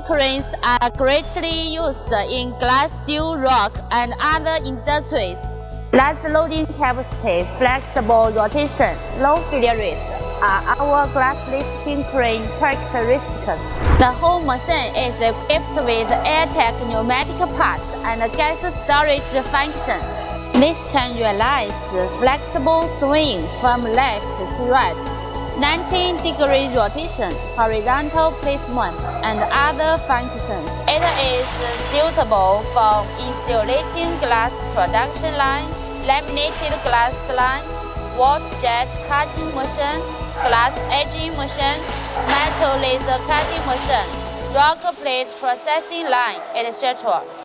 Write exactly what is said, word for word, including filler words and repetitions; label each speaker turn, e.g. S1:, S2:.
S1: cranes are greatly used in glass, steel, rock, and other industries. Large loading capacity, flexible rotation, low failure rate are our glass lifting crane characteristics. The whole machine is equipped with air-tight pneumatic parts and gas storage function. This can realize flexible swing from left to right, ninety degree rotation, horizontal placement, and other functions. It is suitable for insulating glass production line, laminated glass line, Wechat cutting machine, glass etching machine, metal laser cutting machine, rock plate processing line, et cetera.